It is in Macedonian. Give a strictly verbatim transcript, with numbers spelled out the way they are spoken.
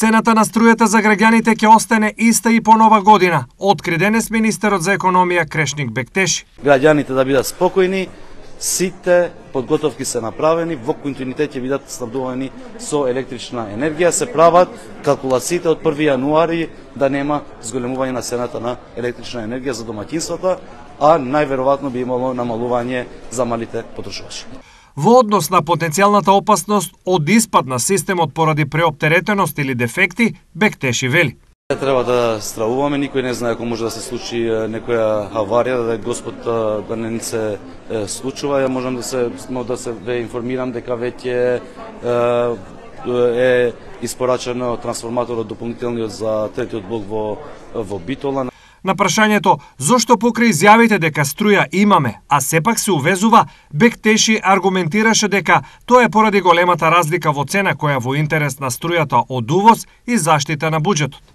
Цената на струјата за граѓаните ќе остане иста и по нова година, откри денес министерот за економија Крешник Бектеши. Граѓаните да бидат спокојни, сите подготовки се направени, во континуитет ќе бидат снабдувани со електрична енергија, се прават калкулациите од први јануари да нема зголемување на цената на електрична енергија за домаќинствата, а најверојатно би имало намалување за малите потрошувачи. Во однос на потенцијалната опасност од испад на системот поради преоптеретеност или дефекти, Бектеши вели: Треба да стравуваме, никој не знае ако може да се случи некоја аварија, да Господ да не се случува. Ја можам да се да се ве информирам дека веќе е испорачено трансформаторот дополнителниот за третиот блок во во Битола. На прашањето зошто покрај изјавите дека струја имаме, а сепак се увезува, Бектеши аргументираше дека тоа е поради големата разлика во цена која во интерес на струјата од увоз и заштита на буџетот.